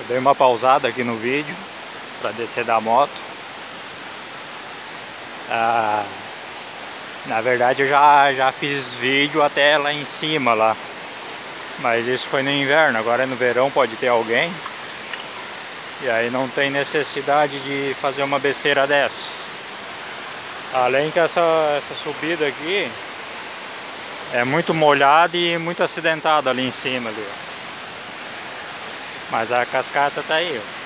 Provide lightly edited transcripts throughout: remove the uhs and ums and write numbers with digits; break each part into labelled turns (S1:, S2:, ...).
S1: Eu dei uma pausada aqui no vídeo para descer da moto. Na verdade eu já fiz vídeo até lá em cima lá, mas isso foi no inverno. Agora no verão pode ter alguém, e aí não tem necessidade de fazer uma besteira dessa. Além que essa subida aqui é muito molhada e muito acidentada ali em cima ali, ó. Mas a cascata tá aí, ó.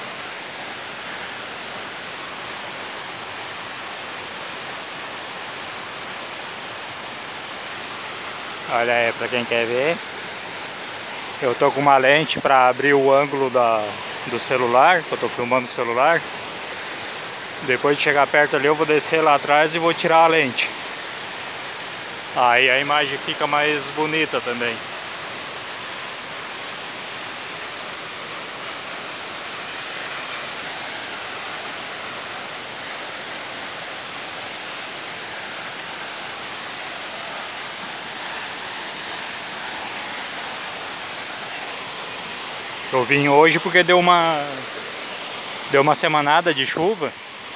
S1: Olha aí, pra quem quer ver, eu tô com uma lente para abrir o ângulo do celular, que eu tô filmando o celular. Depois de chegar perto ali eu vou descer lá atrás e vou tirar a lente. Aí a imagem fica mais bonita também. Eu vim hoje porque deu uma semanada de chuva,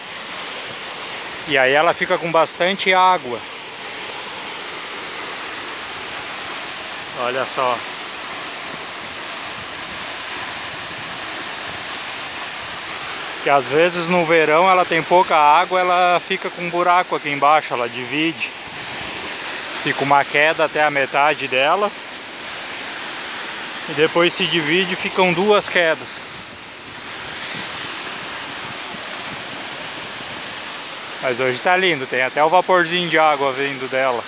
S1: e aí ela fica com bastante água. Olha só. Que às vezes no verão ela tem pouca água, ela fica com um buraco aqui embaixo, ela divide. Fica uma queda até a metade dela. E depois se divide e ficam duas quedas. Mas hoje tá lindo, tem até o vaporzinho de água vindo dela.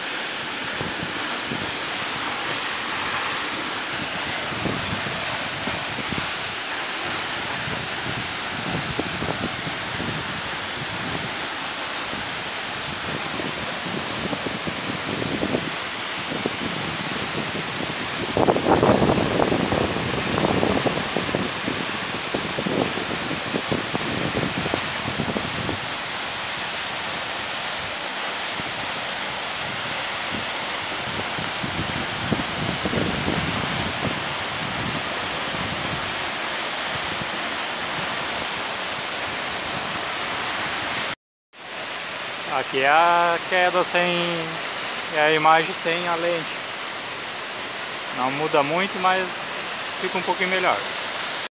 S1: Aqui é a queda sem... é a imagem sem a lente. Não muda muito, mas fica um pouquinho melhor.